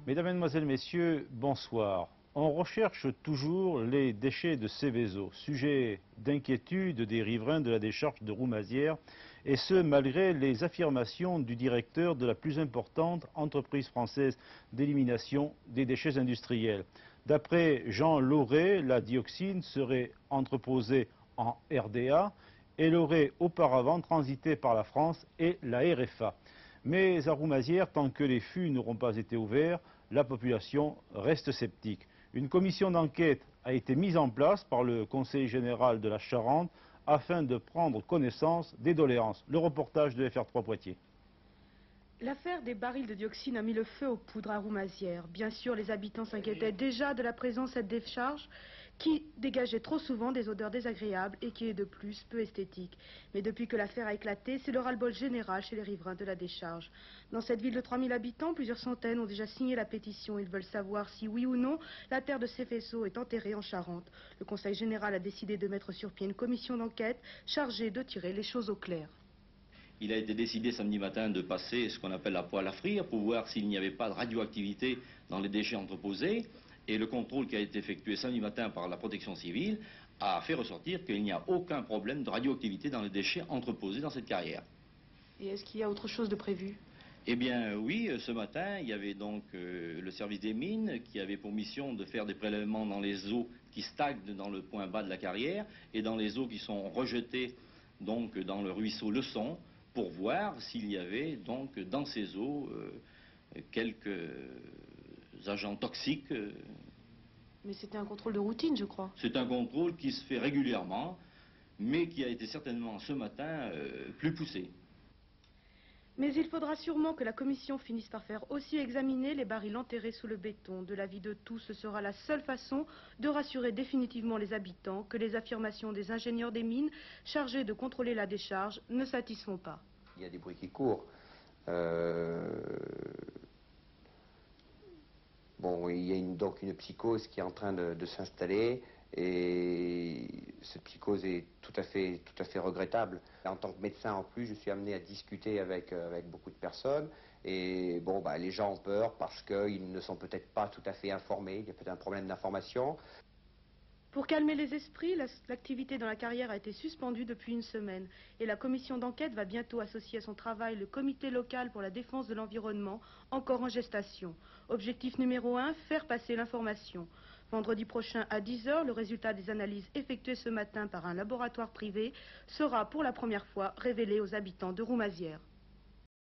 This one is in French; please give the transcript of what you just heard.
Mesdames, Mesdemoiselles, Messieurs, bonsoir. On recherche toujours les déchets de Seveso, sujet d'inquiétude des riverains de la décharge de Roumazières, et ce malgré les affirmations du directeur de la plus importante entreprise française d'élimination des déchets industriels. D'après Jean Lauré, la dioxine serait entreposée en RDA. Elle aurait auparavant transité par la France et la RFA. Mais à Roumazières, tant que les fûts n'auront pas été ouverts, la population reste sceptique. Une commission d'enquête a été mise en place par le Conseil général de la Charente afin de prendre connaissance des doléances. Le reportage de FR3 Poitiers. L'affaire des barils de dioxine a mis le feu aux poudres à Roumazières. Bien sûr, les habitants s'inquiétaient déjà de la présence de cette décharge qui dégageait trop souvent des odeurs désagréables et qui est de plus peu esthétique. Mais depuis que l'affaire a éclaté, c'est le ras-le-bol général chez les riverains de la décharge. Dans cette ville de 3000 habitants, plusieurs centaines ont déjà signé la pétition. Ils veulent savoir si, oui ou non, la terre de Seveso est enterrée en Charente. Le Conseil général a décidé de mettre sur pied une commission d'enquête chargée de tirer les choses au clair. Il a été décidé samedi matin de passer ce qu'on appelle la poêle à frire pour voir s'il n'y avait pas de radioactivité dans les déchets entreposés. Et le contrôle qui a été effectué samedi matin par la protection civile a fait ressortir qu'il n'y a aucun problème de radioactivité dans les déchets entreposés dans cette carrière. Et est-ce qu'il y a autre chose de prévu ? Eh bien oui, ce matin, il y avait donc le service des mines qui avait pour mission de faire des prélèvements dans les eaux qui stagnent dans le point bas de la carrière et dans les eaux qui sont rejetées donc dans le ruisseau Leçon, pour voir s'il y avait donc dans ces eaux quelques agents toxiques. Mais c'était un contrôle de routine, je crois. C'est un contrôle qui se fait régulièrement, mais qui a été certainement ce matin plus poussé. Mais il faudra sûrement que la commission finisse par faire aussi examiner les barils enterrés sous le béton. De l'avis de tous, ce sera la seule façon de rassurer définitivement les habitants que les affirmations des ingénieurs des mines chargés de contrôler la décharge ne satisfont pas. Il y a des bruits qui courent. Bon, il y a donc une psychose qui est en train de s'installer et cette psychose est tout à fait regrettable. En tant que médecin en plus, je suis amené à discuter avec beaucoup de personnes et bon, les gens ont peur parce qu'ils ne sont peut-être pas tout à fait informés, il y a peut-être un problème d'information. Pour calmer les esprits, l'activité dans la carrière a été suspendue depuis une semaine et la commission d'enquête va bientôt associer à son travail le comité local pour la défense de l'environnement, encore en gestation. Objectif numéro 1, faire passer l'information. Vendredi prochain à 10 h, le résultat des analyses effectuées ce matin par un laboratoire privé sera pour la première fois révélé aux habitants de Roumazières.